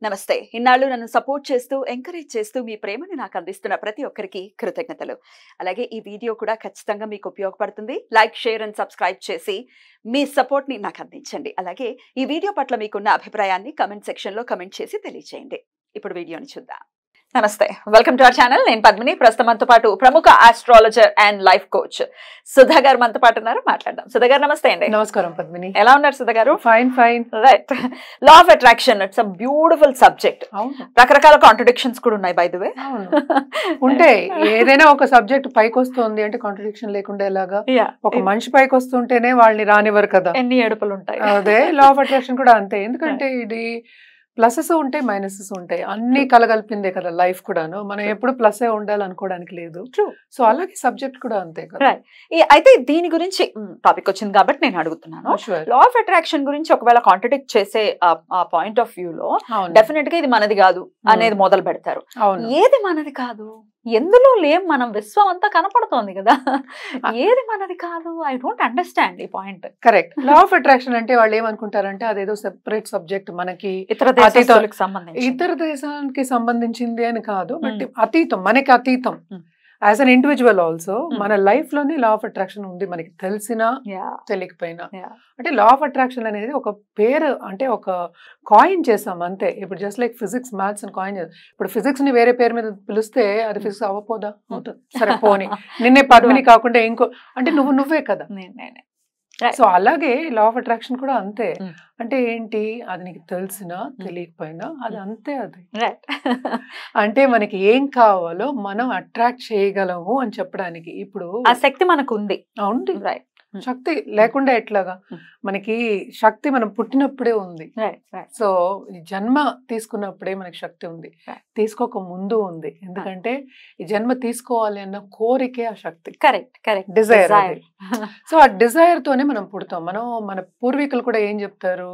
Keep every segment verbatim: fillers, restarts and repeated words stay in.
నమస్తే. ఇన్నాళ్ళు నన్ను సపోర్ట్ చేస్తూ, ఎంకరేజ్ చేస్తూ మీ ప్రేమని నాకు అందిస్తున్న ప్రతి ఒక్కరికి కృతజ్ఞతలు. అలాగే ఈ వీడియో కూడా ఖచ్చితంగా మీకు ఉపయోగపడుతుంది. లైక్, షేర్ అండ్ సబ్స్క్రైబ్ చేసి మీ సపోర్ట్‌ని నాకు అందించండి. అలాగే ఈ వీడియో పట్ల మీకున్న అభిప్రాయాన్ని కామెంట్ సెక్షన్‌లో కామెంట్ చేసి తెలియజేయండి. ఇప్పుడు వీడియోని చూద్దాం. నమస్తే, వెల్కమ్ టు అవర్ ఛానల్. నేను పద్మిని. ప్రస్తుతం మనతో పాటు ప్రముఖ astrologer and life coach Sudha garu మనతో పాటు ఉన్నారు. మాట్లాడదాం. సుధా గారు నమస్తే అండి. నమస్కారం పద్మిని. ఎలా ఉన్నారు Sudha garu? Fine fine. Right. Law of attraction it's a beautiful subject. రకరకాల కాంట్రడిక్షన్స్ కూడా ఉన్నాయి బై ద వే. ఉంటాయి. ఏదైనా ఒక సబ్జెక్ట్ పైకి వస్తుంది అంటే కాంట్రడిక్షన్ లేకుండా ఎలాగా? ఒక మనిషి పైకి వస్తుంటేనే వాళ్ళని రానివ్వరు కదా. ఎన్ని ఏడుపులు ఉంటాయి. అదే లా ఆఫ్ అట్రాక్షన్ కూడా అంతే. ఎందుకంటే ఇది ప్లసెస్ ఉంటాయి, మైనసెస్ ఉంటాయి, అన్ని కలగలిపిందే కదా లైఫ్ కూడాను. మనం ఎప్పుడు ప్లస్ ఏ ఉండాలనుకోవడానికి లేదు. సో అలాగే సబ్జెక్ట్ కూడా అంతే కదా. అయితే దీని గురించి టాపిక్ వచ్చింది కాబట్టి నేను అడుగుతున్నాను. లా ఆఫ్ అట్రాక్షన్ గురించి ఒకవేళ కాంట్రడిక్ట్ చేసే పాయింట్ ఆఫ్ వ్యూ లో డెఫినెట్ గా ఇది మనది కాదు అనేది మొదలు పెడతారు. ఏది మనది కాదు? ఎందులో లేం మనం, విశ్వం అంతా కనపడుతోంది కదా, ఏది మనది కాదు? ఐ డోంట్ అండర్స్టాండ్ ఈ point. Correct. Law of attraction అంటే వాళ్ళు ఏమనుకుంటారంటే అదేదో సెపరేట్ సబ్జెక్ట్, మనకి ఇతర దేశాలకు సంబంధించి ఇతర దేశానికి సంబంధించింది అని కాదు, బట్ అతీతం, మనకి అతీతం. యాజ్ అన్ ఇండివిజువల్ ఆల్సో మన లైఫ్ లోనే లా ఆఫ్ అట్రాక్షన్ ఉంది, మనకి తెలిసినా తెలియకపోయినా. అంటే లా ఆఫ్ అట్రాక్షన్ అనేది ఒక పేరు, అంటే ఒక కాయిన్ చేసాం అంతే. ఇప్పుడు జస్ట్ లైక్ ఫిజిక్స్, మ్యాథ్స్ అని కాయిన్ చేస్తాం. ఇప్పుడు ఫిజిక్స్ ని వేరే పేరు మీద పిలిస్తే అది ఫిజిక్స్ అవ్వపోదా? అవుతుంది. సరే పోనీ, నిన్నే పద్మిని కాకుండా ఇంకో అంటే నువ్వు నువ్వే కదా. సో అలాగే లా ఆఫ్ అట్రాక్షన్ కూడా అంతే. అంటే ఏంటి, అది నీకు తెలిసినా తెలియకపోయినా అది అంతే. అది అంటే మనకి ఏం కావాలో మనం అట్రాక్ట్ చేయగలము అని చెప్పడానికి. ఇప్పుడు ఆ శక్తి మనకు ఉంది. అవును, శక్తి లేకుండా ఎట్లాగా? మనకి శక్తి మనం పుట్టినప్పుడే ఉంది. సో ఈ జన్మ తీసుకున్నప్పుడే మనకి శక్తి ఉంది, తీసుకోక ముందు ఉంది. ఎందుకంటే ఈ జన్మ తీసుకోవాలి అన్న కోరికే ఆ శక్తి. Correct correct desire. సో ఆ డిజైర్ తోనే మనం పుడతాం. మనం మన పూర్వీకులు కూడా ఏం చెప్తారు,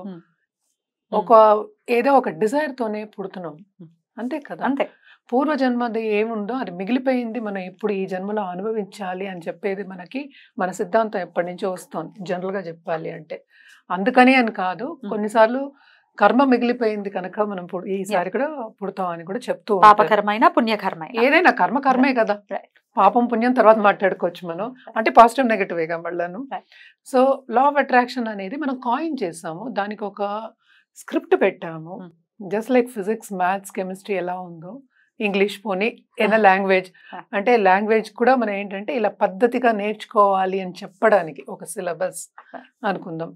ఒక ఏదో ఒక డిజైర్ తోనే పుడుతున్నాం, అంతే కదా. అంతే. పూర్వ జన్మది ఏముందో అది మిగిలిపోయింది, మనం ఇప్పుడు ఈ జన్మలో అనుభవించాలి అని చెప్పేది మనకి మన సిద్ధాంతం ఎప్పటి నుంచో వస్తుంది, జనరల్ గా చెప్పాలి అంటే. అందుకని అని కాదు, కొన్నిసార్లు కర్మ మిగిలిపోయింది కనుక మనం ఈసారి కూడా పుడతాం అని కూడా చెప్తూ, పాపకర్మైన పుణ్యకర్మైన ఏదైనా కర్మ కర్మే కదా. పాపం పుణ్యం తర్వాత మాట్లాడుకోవచ్చు మనం, అంటే పాజిటివ్ నెగటివ్ గా మళ్ళాను. సో లా ఆఫ్ అట్రాక్షన్ అనేది మనం కాయిన్ చేసాము, దానికి ఒక స్క్రిప్ట్ పెట్టాము. Just like physics, maths, chemistry ఎలా ఉందో, ఇంగ్లీష్ పోనీ ఏదైనా లాంగ్వేజ్, అంటే లాంగ్వేజ్ కూడా మనం ఏంటంటే ఇలా పద్ధతిగా నేర్చుకోవాలి అని చెప్పడానికి ఒక సిలబస్ అనుకుందాం.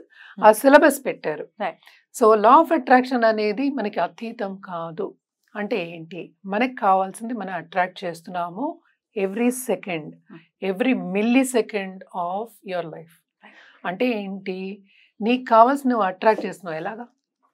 ఆ సిలబస్ పెట్టారు. సో లా ఆఫ్ అట్రాక్షన్ అనేది మనకి అతీతం కాదు. అంటే ఏంటి, మనకి కావాల్సింది మనం అట్రాక్ట్ చేస్తున్నాము every second, every millisecond of your life. అంటే ఏంటి, నీకు కావాల్సి నువ్వు అట్రాక్ట్ చేస్తున్నావు ఎలాగా?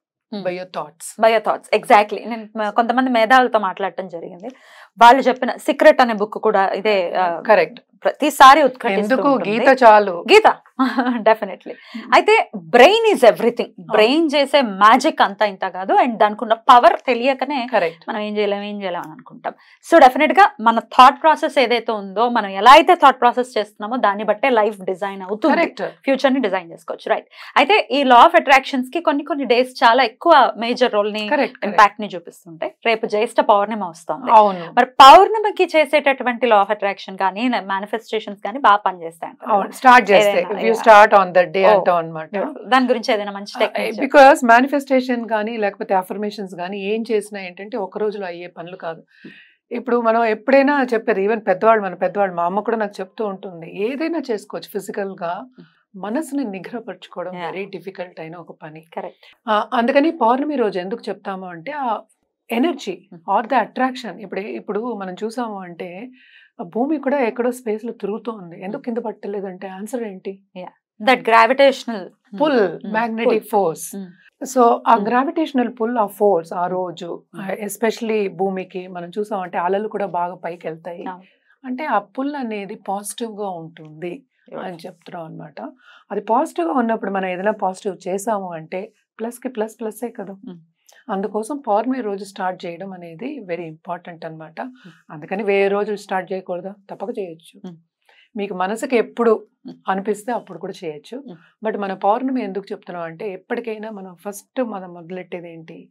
By your thoughts. By your thoughts, exactly. నేను కొంతమంది మేధావులతో మాట్లాడటం జరిగింది. వాళ్ళు చెప్పిన సీక్రెట్ అనే బుక్ కూడా ఇదే. కరెక్ట్. ప్రతిసారి ఎందుకు గీత చాలు, గీత డెఫినెట్లీ. అయితే బ్రెయిన్ ఈజ్ ఎవ్రీథింగ్. బ్రెయిన్ చేసే మ్యాజిక్ అంతా ఇంత కాదు, అండ్ దానికి ఉన్న పవర్ తెలియకనే మనం ఏం చేయలేం ఏం చేయలేం అని అనుకుంటాం. సో డెఫినెట్ గా మన థాట్ ప్రాసెస్ ఏదైతే ఉందో, మనం ఎలా అయితే థాట్ ప్రాసెస్ చేస్తున్నామో దాన్ని బట్టే లైఫ్ డిజైన్ అవుతుంది, ఫ్యూచర్ ని డిజైన్ చేసుకోవచ్చు. రైట్. అయితే ఈ లా ఆఫ్ అట్రాక్షన్స్ కి కొన్ని కొన్ని డేస్ చాలా ఎక్కువ మేజర్ రోల్ ని, ఇంపాక్ట్ ని చూపిస్తుంటాయి. రేపు జ్యేష్ఠ పౌర్ణమి వస్తుంది. మరి పౌర్ణమికి చేసేటటువంటి లా ఆఫ్ అట్రాక్షన్ కానీ మేనిఫెస్టేషన్స్ కానీ బాగా పనిచేస్తాయి. స్టార్ట్ చేస్తే స్టార్ట్ ఆన్ దట్ డే అంటాం అన్నమాట. దాని గురించి ఏదైనా మంచి టెక్నిక్? బికాస్ మేనిఫెస్టేషన్ కానీ లేకపోతే అఫర్మేషన్స్ కానీ ఏం చేసినా ఏంటంటే ఒక రోజులో అయ్యే పనులు కాదు. ఇప్పుడు మనం ఎప్పుడైనా చెప్పేది, ఈవెన్ పెద్దవాళ్ళు, మన పెద్దవాళ్ళు, మా అమ్మ కూడా నాకు చెప్తూ ఉంటుంది, ఏదైనా చేసుకోవచ్చు ఫిజికల్ గా, మనసుని నిగ్రహపరచుకోవడం వెరీ డిఫికల్ట్ అయిన ఒక పని. కరెక్ట్. అందుకని పౌర్ణమి రోజు ఎందుకు చెప్తాము అంటే ఆ ఎనర్జీ ఆర్ ద అట్రాక్షన్. ఇప్పుడు ఇప్పుడు మనం చూసాము అంటే భూమి కూడా ఎక్కడో స్పేస్ లో తిరుగుతూ ఉంది, ఎందుకు కింద పట్టలేదు అంటే ఆన్సర్ ఏంటి? That gravitational pull, magnetic force. So ఆ గ్రావిటేషనల్ పుల్, ఆ ఫోర్స్ ఆ రోజు ఎస్పెషలీ భూమికి మనం చూసామంటే అలలు కూడా బాగా పైకి వెళ్తాయి. అంటే ఆ పుల్ అనేది పాజిటివ్ గా ఉంటుంది అని చెప్తున్నాం అనమాట. అది పాజిటివ్ గా ఉన్నప్పుడు మనం ఏదైనా పాజిటివ్ చేసాము అంటే ప్లస్ కి ప్లస్ ప్లస్సే కదా. అందుకోసం పౌర్ణమి రోజు స్టార్ట్ చేయడం అనేది వెరీ ఇంపార్టెంట్ అనమాట. అందుకని వేరే రోజు స్టార్ట్ చేయకూడదా? తప్పక చేయొచ్చు. మీకు మనసుకి ఎప్పుడు అనిపిస్తే అప్పుడు కూడా చేయొచ్చు. బట్ మన పౌర్ణమి ఎందుకు చెప్తున్నాం అంటే ఎప్పటికైనా మనం ఫస్ట్ మనం మొదలెట్టేది ఏంటి,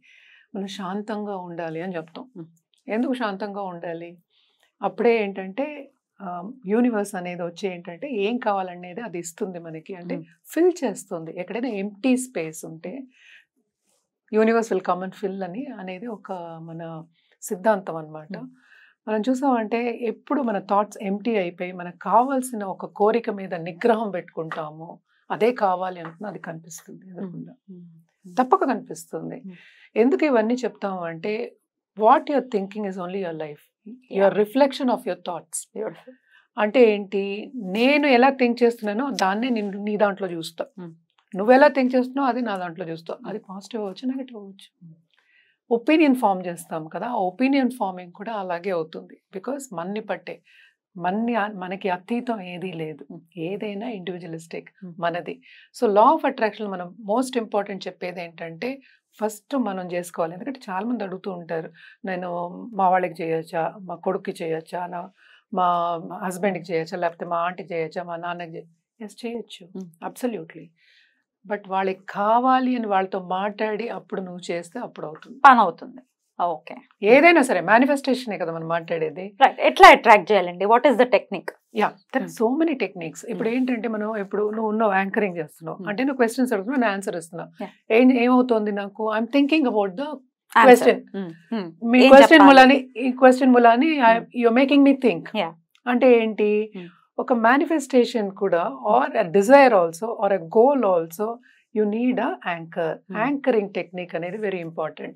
మనం శాంతంగా ఉండాలి అని చెప్తాం. ఎందుకు శాంతంగా ఉండాలి? అప్పుడే ఏంటంటే యూనివర్స్ అనేది వచ్చి ఏంటంటే ఏం కావాలనేది అది ఇస్తుంది మనకి, అంటే ఫిల్ చేస్తుంది. ఎక్కడైనా ఎంప్టీ స్పేస్ ఉంటే universe will come and fill అని అనేది ఒక మన సిద్ధాంతం అన్నమాట. మనం చూసామంటే ఎప్పుడు మన థాట్స్ ఎంప్టీ అయిపోయి మనకు కావాల్సిన ఒక కోరిక మీద నిగ్రహం పెట్టుకుంటాము, అదే కావాలి అంటున్నా అది కనిపిస్తుంది ఎదురుకుండా, తప్పక కనిపిస్తుంది. ఎందుకు ఇవన్నీ చెప్తాము అంటే what your thinking is only your life, your reflection of your thoughts. అంటే ఏంటి, నేను ఎలా థింక్ చేస్తున్నానో దాన్నే నేను నీ దాంట్లో చూస్తా, నువ్వు ఎలా థింక్ చేస్తున్నావు అది నా దాంట్లో చూస్తావు. అది పాజిటివ్ అవ్వచ్చు, నెగటివ్ అవ్వచ్చు. ఒపీనియన్ ఫామ్ చేస్తాం కదా, ఆ ఒపీనియన్ ఫార్మింగ్ కూడా అలాగే అవుతుంది. బికాస్ మన్ని పట్టే మన్ని మనకి అతీతం ఏదీ లేదు, ఏదైనా ఇండివిజువలిస్టిక్ మనది. సో లా ఆఫ్ అట్రాక్షన్ మనం మోస్ట్ ఇంపార్టెంట్ చెప్పేది ఏంటంటే ఫస్ట్ మనం చేసుకోవాలి. ఎందుకంటే చాలా మంది అడుగుతూ ఉంటారు, నేను మా వాళ్ళకి చేయొచ్చా, మా కొడుక్కి చేయొచ్చా, నా మా హస్బెండ్కి చేయొచ్చా, లేకపోతే మా ఆంటీకి చేయొచ్చా, మా నాన్నకి చేయ ఎస్ చేయొచ్చు, అబ్సల్యూట్లీ. బట్ వాళ్ళకి కావాలి అని వాళ్ళతో మాట్లాడి అప్పుడు నువ్వు చేస్తే అప్పుడు అవుతుంది, పని అవుతుంది. ఓకే, ఏదైనా సరే మేనిఫెస్టేషనే కదా మనం మాట్లాడేది. ఎట్లా అట్రాక్ట్ చేయాలండి? What is the technique? Yeah, there are so many techniques. ఇప్పుడు ఏంటంటే మనం ఇప్పుడు నువ్వు ఉన్నావు యాంకరింగ్ చేస్తున్నావు అంటే నువ్వు క్వశ్చన్స్ అడుగుతున్నావు, నేను ఆన్సర్ ఇస్తున్నావు. ఏం ఏమవుతుంది నాకు, I'm thinking about the question. మీ క్వశ్చన్ మూలాని ఈ క్వశ్చన్ మూలాని యు మేకింగ్ మీ థింక్. అంటే ఏంటి, ఒక మేనిఫెస్టేషన్ కూడా or a desire also or a goal also you need a anchor. Anchoring technique అనేది very important.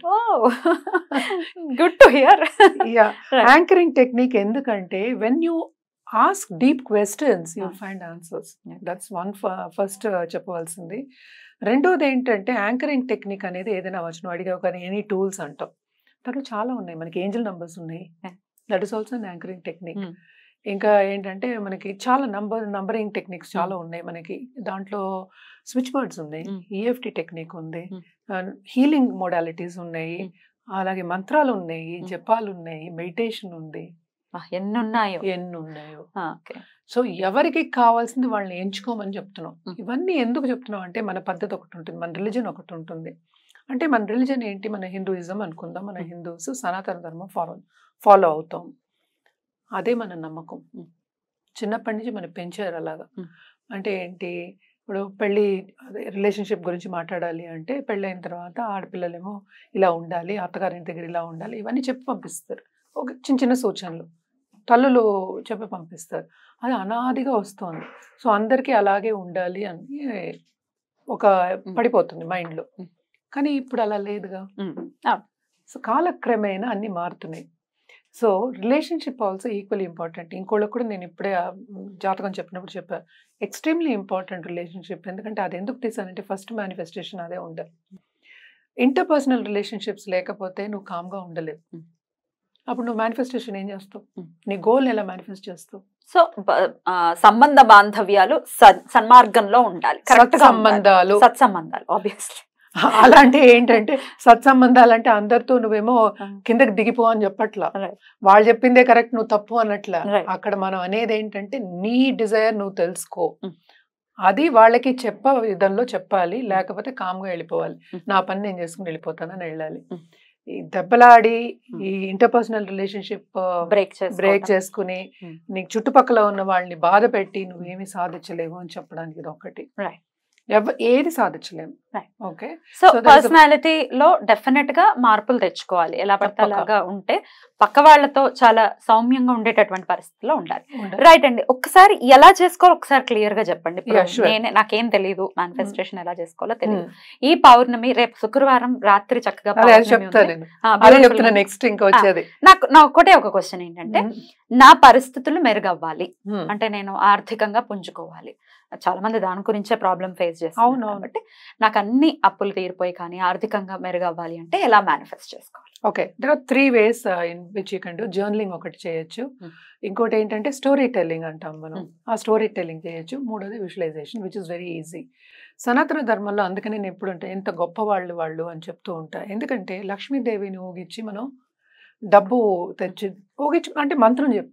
Good to hear. Yeah, anchoring technique ఎందుకంటే when you ask deep questions you find answers. That's one first చెప్పవలసింది. రెండోది ఏంటంటే anchoring technique అనేది ఏదైనా అవ్వచ్చు, నువ్వు అడిగావు కానీ ఎనీ టూల్స్ అంటాం, దాంట్లో చాలా ఉన్నాయి. మనకి ఏంజల్ నంబర్స్ ఉన్నాయి, that is also an anchoring technique. ఇంకా ఏంటంటే మనకి చాలా నంబర్ నంబరింగ్ టెక్నిక్స్ చాలా ఉన్నాయి మనకి. దాంట్లో స్విచ్ బోర్డ్స్ ఉన్నాయి, ఈఎఫ్టి టెక్నిక్ ఉంది, హీలింగ్ మోడాలిటీస్ ఉన్నాయి, అలాగే మంత్రాలు ఉన్నాయి, జపాలు ఉన్నాయి, మెడిటేషన్ ఉంది, ఎన్ని ఉన్నాయో ఎన్ని ఉన్నాయో. సో ఎవరికి కావాల్సింది వాళ్ళని ఎంచుకోమని చెప్తున్నాం. ఇవన్నీ ఎందుకు చెప్తున్నాం అంటే మన పద్ధతి ఒకటి ఉంటుంది, మన రిలీజన్ ఒకటి ఉంటుంది. అంటే మన రిలీజన్ ఏంటి, మన హిందూయిజం అనుకుందాం, మన హిందూస్ సనాతన ధర్మం ఫాలో ఫాలో అవుతాం, అదే మన నమ్మకం. చిన్నప్పటి నుంచి మనం పెంచారు అలాగా. అంటే ఏంటి, ఇప్పుడు పెళ్ళి అదే రిలేషన్షిప్ గురించి మాట్లాడాలి అంటే పెళ్ళైన తర్వాత ఆడపిల్లలేమో ఇలా ఉండాలి, అత్తగారింటి దగ్గర ఇలా ఉండాలి, ఇవన్నీ చెప్పి పంపిస్తారు. ఒక చిన్న చిన్న సూచనలు తల్లులు చెప్పి పంపిస్తారు. అది అనాదిగా వస్తుంది. సో అందరికీ అలాగే ఉండాలి అని ఒక పడిపోతుంది మైండ్లో. కానీ ఇప్పుడు అలా లేదుగా. సో కాలక్రమేణా అన్నీ మారుతున్నాయి. So relationship also equally important. ఇంకోళ్ళకి కూడా నేను ఇప్పుడే జాతకం చెప్పినప్పుడు చెప్పాను, ఎక్స్ట్రీమ్లీ ఇంపార్టెంట్ రిలేషన్షిప్. ఎందుకంటే అది ఎందుకు తీసానంటే ఫస్ట్ మేనిఫెస్టేషన్ అదే ఉండాలి. ఇంటర్పర్సనల్ రిలేషన్షిప్స్ లేకపోతే నువ్వు కామ్గా ఉండలేవు. అప్పుడు నువ్వు మేనిఫెస్టేషన్ ఏం చేస్తావు, నీ గోల్ ఎలా మేనిఫెస్ట్ చేస్తావు? సో సంబంధ బాంధవ్యాలు సన్మార్గంలో ఉండాలి, కరెక్ట్ సంబంధాలు, సత్సంబంధాలు ఆబ్వియస్లీ. అలాంటి ఏంటంటే సత్సంబంధాలు అంటే అందరితో నువ్వేమో కిందకి దిగిపో అని చెప్పట్లా, వాళ్ళు చెప్పిందే కరెక్ట్ నువ్వు తప్పు అన్నట్లా. అక్కడ మనం అనేది ఏంటంటే నీ డిజైర్ నువ్వు తెలుసుకో, అది వాళ్ళకి చెప్ప విధంలో చెప్పాలి, లేకపోతే కామ్గా వెళ్ళిపోవాలి. నా పని నేను చేసుకుని వెళ్ళిపోతానని వెళ్ళాలి. ఈ దెబ్బలాడి ఈ ఇంటర్పర్సనల్ రిలేషన్షిప్ బ్రేక్ బ్రేక్ చేసుకుని నీకు చుట్టుపక్కల ఉన్న వాళ్ళని బాధ పెట్టి నువ్వేమీ సాధించలేవు అని చెప్పడానికి ఇది ఒకటి. ఏది సాధించలేము. ఓకే, సో పర్సనాలిటీలో డెఫినెట్ గా మార్పులు తెచ్చుకోవాలి. ఎలా పడితే అలాగా ఉంటే పక్క వాళ్ళతో చాలా సౌమ్యంగా ఉండేటటువంటి పరిస్థితిలో ఉండాలి. రైట్ అండి, ఒక్కసారి ఎలా చేసుకోవాలో ఒకసారి క్లియర్ గా చెప్పండి. నేనే నాకేం తెలియదు మేనిఫెస్టేషన్ ఎలా చేసుకోవాలో తెలియదు. ఈ పౌర్ణమి రేపు శుక్రవారం రాత్రి చక్కగా నాకు నా ఒక్కటే ఒక క్వశ్చన్ ఏంటంటే, నా పరిస్థితులు మెరుగవ్వాలి అంటే నేను ఆర్థికంగా పుంజుకోవాలి. చాలా మంది దాని గురించే ప్రాబ్లం ఫేస్ చేస్తారు కాబట్టి నాకు అన్ని అప్పులు తీరిపోయి కానీ ఆర్థికంగా మెరుగవ్వాలి అంటే ఎలా మేనిఫెస్ట్ చేసుకోవాలి? Okay, there are three ways in which you can do. Journaling ఒకటి చేయొచ్చు, ఇంకోటి ఏంటంటే స్టోరీ టెల్లింగ్ అంటాం మనం, ఆ స్టోరీ టెల్లింగ్ చేయొచ్చు. మూడోది visualisation which is very easy. Sanatana ధర్మంలో అందుకని నేను ఎప్పుడు ఉంటా ఎంత గొప్ప వాళ్ళు వాళ్ళు అని చెప్తూ ఉంటా. ఎందుకంటే లక్ష్మీదేవిని ఊగిచ్చి మనం డబ్బు తెచ్చి ఊగిచ్చి అంటే మంత్రం చెప్పారు,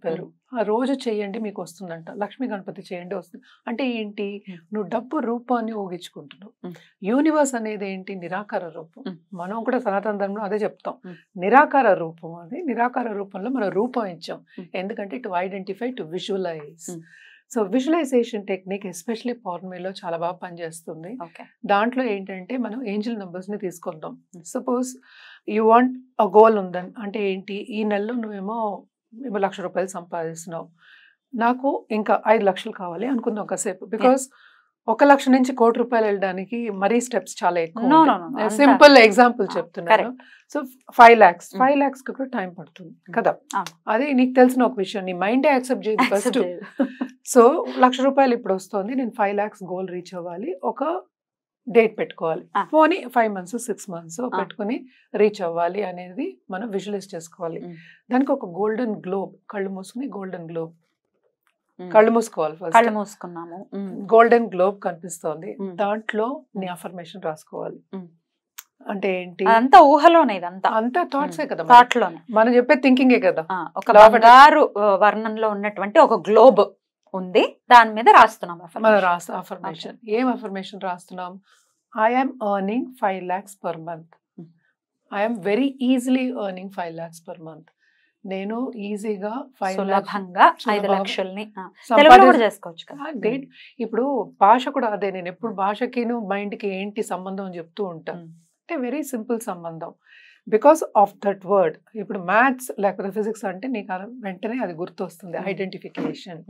ఆ రోజు చేయండి మీకు వస్తుందంట. లక్ష్మీ గణపతి చేయండి వస్తుంది. అంటే ఏంటి? నువ్వు డబ్బు రూపాన్ని ఊగించుకుంటున్నావు. యూనివర్స్ అనేది ఏంటి? నిరాకార రూపం. మనం కూడా సనాతన ధర్మంలో అదే చెప్తాం. నిరాకార రూపం అది. నిరాకార రూపంలో మనం రూపం ఇచ్చాం. ఎందుకంటే to identify, to visualise. So visualisation technique especially పౌర్ణమిలో చాలా బాగా పనిచేస్తుంది. దాంట్లో ఏంటంటే మనం ఏంజల్ నెంబర్స్ ని తీసుకుందాం. Suppose you want a goal ఉందని, అంటే ఏంటి? ఈ నెలలో నువ్వేమో ఏమో లక్ష రూపాయలు సంపాదిస్తున్నావు, నాకు ఇంకా ఐదు లక్షలు కావాలి అనుకుందాం ఒకసేపు. బికాస్ ఒక లక్ష నుంచి కోటి రూపాయలు వెళ్ళడానికి మరీ స్టెప్స్ చాలా ఎక్కువ. సింపుల్ ఎగ్జాంపుల్ చెప్తున్నాను. So five lakhs five lakhs కి కూడా టైం పడుతుంది కదా. అదే నీకు తెలిసిన ఒక విషయం, నీ మైండ్ యాక్సెప్ట్ చేయదు ఫస్ట్. సో లక్ష రూపాయలు ఇప్పుడు వస్తుంది, నేను ఫైవ్ లాక్స్ గోల్ రీచ్ అవ్వాలి, ఒక డేట్ పెట్టుకోవాలి, పోనీ ఫైవ్ మంత్స్ సిక్స్ మంత్స్ పెట్టుకుని రీచ్ అవ్వాలి అనేది మనం విజువలైజ్ చేసుకోవాలి. దానికి ఒక గోల్డెన్ గ్లోబ్, కళ్ళు మూసుకుని గోల్డెన్ గ్లోబ్, కళ్ళు మూసుకోవాలి ఫస్ట్. కళ్ళు మూసుకున్నాము, గోల్డెన్ గ్లోబ్ కనిపిస్తోంది, దాంట్లో నీ అఫర్మేషన్ రాసుకోవాలి. అంటే ఏంటి? అంతా ఊహలోనే, ఇదంతా అంతా థాట్సే కదా, థాట్ లోనే మనం చెప్పే థింకింగే కదా. ఒక బంగారు వర్ణంలో ఉన్నటువంటి ఒక గ్లోబ్ ఉంది, దాని మీద రాస్తున్నాం మనం రాస్తా అఫర్మేషన్. ఏం అఫర్మేషన్ రాస్తున్నాం? I'm earning five lakhs per month. I'm very easily earning five lakhs per month. నేను ఈజీగా ఫైవ్ సులభంగా ఐదు లక్షల్ని చేసుకోవచ్చు కదా. ఇప్పుడు భాష కూడా అదే. నేను ఎప్పుడు భాషకి మైండ్ కి ఏంటి సంబంధం అని చెప్తూ ఉంటాను. అంటే వెరీ సింపుల్ సంబంధం, బికాస్ ఆఫ్ దట్ వర్డ్. ఇప్పుడు మ్యాథ్స్ లేకపోతే ఫిజిక్స్ అంటే నీకు వెంటనే అది గుర్తు వస్తుంది, ఐడెంటిఫికేషన్.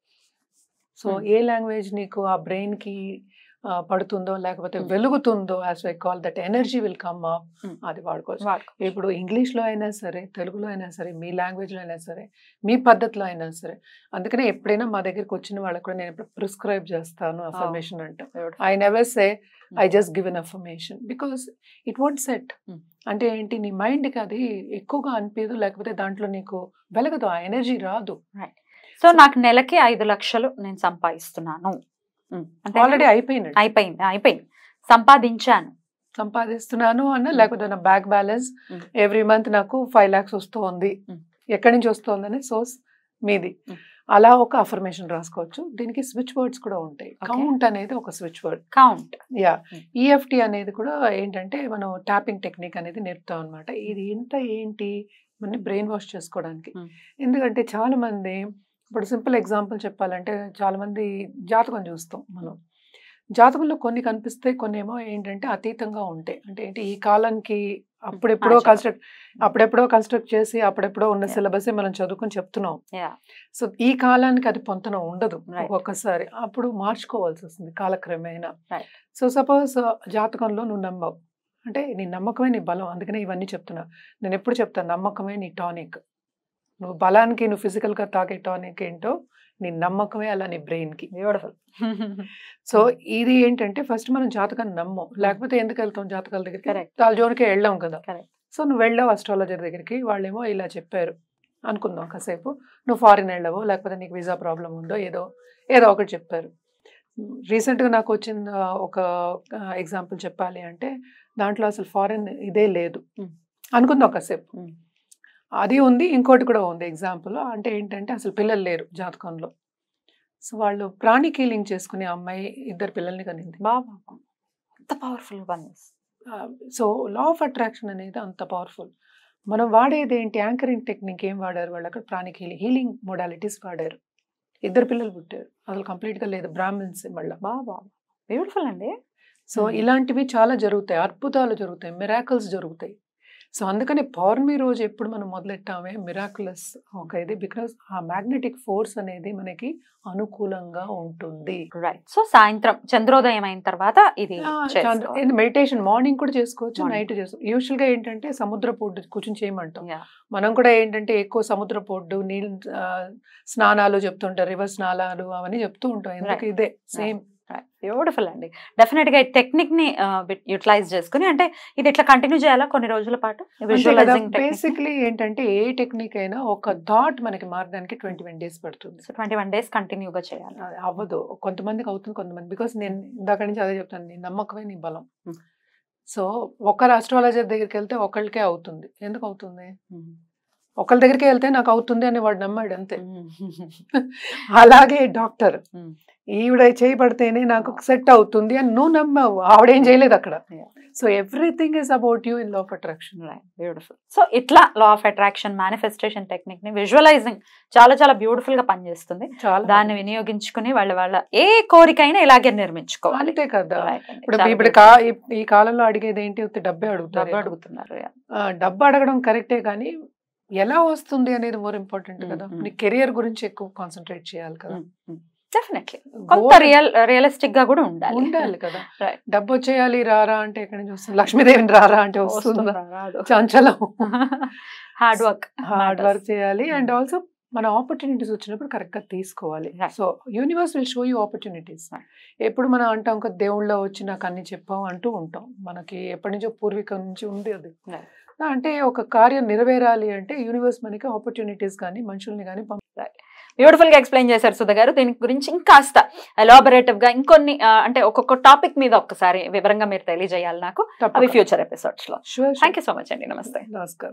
సో ఏ లాంగ్వేజ్ నీకు ఆ బ్రెయిన్ కి పడుతుందో లేకపోతే వెలుగుతుందో, as I call that energy will come up, అది వాడుకోవచ్చు. ఇప్పుడు ఇంగ్లీష్లో అయినా సరే, తెలుగులో అయినా సరే, మీ లాంగ్వేజ్లో అయినా సరే, మీ పద్ధతిలో అయినా సరే. అందుకనే ఎప్పుడైనా మా దగ్గరికి వచ్చిన వాళ్ళకి కూడా నేను ప్రిస్క్రైబ్ చేస్తాను అఫర్మేషన్ అంట. I never say I just give an affirmation because it won't set. అంటే ఏంటి? నీ మైండ్కి అది ఎక్కువగా అనిపించదు, లేకపోతే దాంట్లో నీకు వెలగదు, ఆ ఎనర్జీ రాదు. సో నాకు నెలకి ఐదు లక్షలు నేను సంపాదిస్తున్నాను, ఆల్రెడీ అయిపోయింది అయిపోయింది అయిపోయింది సంపాదించాను సంపాదిస్తున్నాను అన్న, లేకపోతే నా బ్యాంక్ బ్యాలెన్స్ ఎవ్రీ మంత్ నాకు ఫైవ్ లాక్స్ వస్తుంది, ఎక్కడి నుంచి వస్తుందని సోర్స్ మీది. అలా ఒక అఫర్మేషన్ రాసుకోవచ్చు. దీనికి స్విచ్ వర్డ్స్ కూడా ఉంటాయి. కౌంట్ అనేది ఒక switch word, count. Yeah, EFT అనేది కూడా ఏంటంటే మనం ట్యాపింగ్ టెక్నిక్ అనేది నేర్పుతాం అనమాట. ఇది ఎంత ఏంటి మన బ్రెయిన్ వాష్ చేసుకోవడానికి. ఎందుకంటే చాలా మంది, ఇప్పుడు సింపుల్ ఎగ్జాంపుల్ చెప్పాలంటే, చాలా మంది జాతకం చూస్తాం మనం. జాతకంలో కొన్ని కనిపిస్తాయి, కొన్ని ఏమో ఏంటంటే అతీతంగా ఉంటాయి. అంటే ఏంటి? ఈ కాలానికి అప్పుడెప్పుడో కన్స్ట్రక్ట్ అప్పుడెప్పుడో కన్స్ట్రక్ట్ చేసి అప్పుడెప్పుడో ఉన్న సిలబస్ మనం చదువుకొని చెప్తున్నాం. సో ఈ కాలానికి అది పొంతన ఉండదు ఒక్కొక్కసారి, అప్పుడు మార్చుకోవాల్సి వస్తుంది కాలక్రమేణా. సో సపోజ్ జాతకంలో నువ్వు నమ్మవు, అంటే నీ నమ్మకమే నీ బలం. అందుకనే ఇవన్నీ చెప్తున్నా. నేను ఎప్పుడు చెప్తాను, నమ్మకమే నీ టానిక్. నువ్వు బలానికి నువ్వు ఫిజికల్ గా తాగే టానిక్ ఏంటో నీ నమ్మకమే అలా నీ బ్రెయిన్ కి. బ్యూటిఫుల్. సో ఇది ఏంటంటే ఫస్ట్ మనం జాతకాన్ని నమ్మం, లేకపోతే ఎందుకు వెళ్తాం జాతకాల దగ్గరికి? వాళ్ళ జోలికే వెళ్ళాం కదా. సో నువ్వు వెళ్ళావు అస్ట్రాలజర్ దగ్గరికి, వాళ్ళేమో ఇలా చెప్పారు అనుకుందాం కాసేపు, నువ్వు ఫారిన్ వెళ్ళావు, లేకపోతే నీకు వీసా ప్రాబ్లం ఉందో ఏదో ఏదో ఒకటి చెప్పారు. రీసెంట్గా నాకు వచ్చిన ఒక ఎగ్జాంపుల్ చెప్పాలి అంటే, దాంట్లో అసలు ఫారిన్ ఇదే లేదు అనుకుందాం కాసేపు. అది ఉంది, ఇంకోటి కూడా ఉంది ఎగ్జాంపుల్. అంటే ఏంటంటే అసలు పిల్లలు లేరు జాతకంలో. సో వాళ్ళు ప్రాణి కీలింగ్ చేసుకునే అమ్మాయి ఇద్దరు పిల్లల్ని కనింది. బాబా, అంత పవర్ఫుల్ పని. సో లా ఆఫ్ అట్రాక్షన్ అనేది అంత పవర్ఫుల్. మనం వాడేది ఏంటి? యాంకరింగ్ టెక్నిక్ ఏం వాడారు వాళ్ళు అక్కడ? ప్రాణి హీలింగ్ హీలింగ్ మోడాలిటీస్ వాడారు. ఇద్దరు పిల్లలు పుట్టారు, అసలు కంప్లీట్గా లేదు, బ్రాహ్మిన్స్ మళ్ళీ. బాబా, బ్యూటిఫుల్ అండి. సో ఇలాంటివి చాలా జరుగుతాయి, అద్భుతాలు జరుగుతాయి, మిరాకిల్స్ జరుగుతాయి. సో అందుకని పౌర్ణమి రోజు ఎప్పుడు మనం మొదలెట్టామే మిరాకులస్ ఒక ఇది, బికాస్ ఆ మ్యాగ్నెటిక్ ఫోర్స్ అనేది మనకి అనుకూలంగా ఉంటుంది. రైట్. సో సాయంత్రం చంద్రోదయం అయిన తర్వాత ఇది మెడిటేషన్ మార్నింగ్ కూడా చేసుకోవచ్చు, నైట్ చేసుకోవచ్చు. యూజువల్ గా ఏంటంటే సముద్ర పొడ్డు కూర్చొని చేయమంటాం. మనం కూడా ఏంటంటే ఎక్కువ సముద్ర పొడ్డు, నీళ్ళు స్నానాలు చెప్తుంటారు, రివర్ స్నానాలు అవన్నీ చెప్తూ ఉంటాం. ఎందుకు ఇదే సేమ్. బ్యూటిఫుల్ అండి. డెఫినెట్ గా ఈ టెక్నిక్ ని యూటిలైజ్ చేసుకుని, అంటే ఇది ఇట్లా కంటిన్యూ చేయాలా కొన్ని రోజుల పాటు? బేసిక్లీ ఏంటంటే ఏ టెక్నిక్ అయినా ఒక థాట్ మనకి మారడానికి ట్వంటీ వన్ డేస్ పడుతుంది. సో ట్వంటీ వన్ డేస్ కంటిన్యూగా చేయాలి. అవ్వదు, కొంతమందికి అవుతుంది, కొంతమంది. బికాస్ నేను ఇందాక నుంచి అదే చెప్తాను, నీ నమ్మకమే నీ బలం. సో ఒకరు అస్ట్రాలజర్ దగ్గరికి వెళ్తే ఒకళ్ళకే అవుతుంది. ఎందుకు అవుతుంది? ఒకళ్ళ దగ్గరికి వెళ్తే నాకు అవుతుంది అని వాడు నమ్మాడు అంతే. అలాగే డాక్టర్ ఈవిడ చేయబడితేనే నాకు సెట్ అవుతుంది అని నువ్వు నమ్మావు, ఆవిడేం చేయలేదు అక్కడ. So everything is about you in law of attraction. Beautiful. So ఇట్లా law of attraction manifestation technique ని విజువలైజింగ్ చాలా చాలా బ్యూటిఫుల్ గా పనిచేస్తుంది. దాన్ని వినియోగించుకుని వాళ్ళ వాళ్ళ ఏ కోరికైనా ఇలాగే నిర్మించుకోవాలి. అంతే కదా. ఇప్పుడు ఇప్పుడు ఈ కాలంలో అడిగేది ఏంటి, డబ్బే అడుగుతారు అడుగుతున్నారు. డబ్బు అడగడం కరెక్టే, కానీ ఎలా వస్తుంది అనేది మోర్ ఇంపార్టెంట్ కదా. నీ కెరియర్ గురించి ఎక్కువ కాన్సన్ట్రేట్ చేయాలి కదా. డెఫినెట్లీ కొంత రియల్ రియలిస్టిక్ గా కూడా ఉండాలి ఉండాలి కదా. డబ్బు వచ్చేయాలి రారా అంటే ఎక్కడి నుంచి వస్తుంది, లక్ష్మీదేవిని రారా అంటే వస్తుందా, చంచలం. హార్డ్ వర్క్ హార్డ్ వర్క్ చేయాలి. అండ్ ఆల్సో మన ఆపర్చునిటీస్ వచ్చినప్పుడు కరెక్ట్ గా తీసుకోవాలి. So universe will show you opportunities. ఎప్పుడు మనం అంటాం కదా దేవుళ్ళ వచ్చి నాకు అన్ని చెప్పావు అంటూ ఉంటాం, మనకి ఎప్పటి నుంచో పూర్వీకం నుంచి ఉంది అది. అంటే ఒక కార్యం నెరవేరాలి అంటే యూనివర్స్ మనకి ఆపర్చునిటీస్ కానీ మనుషుల్ని కానీ పంపాలి. బ్యూటిఫుల్ గా ఎక్స్ప్లెయిన్ చేశారు సుధా గారు. దీని గురించి ఇంకాస్త ఎలాబరేటివ్ గా ఇంకొన్ని అంటే ఒక్కొక్క టాపిక్ మీద ఒక్కసారి వివరంగా మీరు తెలియజేయాలి నాకు, అవి ఫ్యూచర్ ఎపిసోడ్స్ లో. థ్యాంక్ యూ సో మచ్ అండి. నమస్తే. నమస్కారం.